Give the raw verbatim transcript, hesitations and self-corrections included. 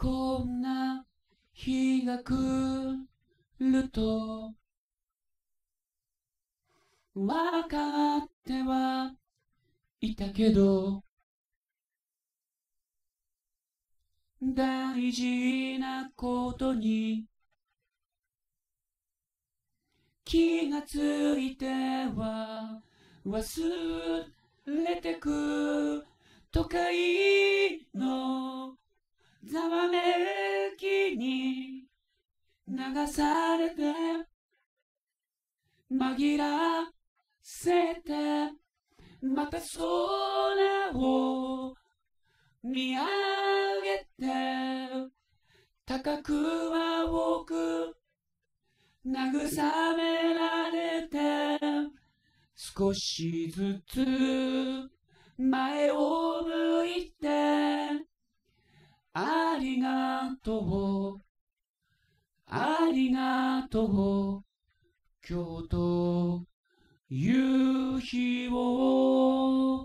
こんな日が来るとわかってはいたけど、大事なことに気がついては忘れてく、都会のざわめきに流されて紛らせて、また空を見上げて高く青く慰められて、少しずつ前を向いて、ありがとうありがとう今日という日を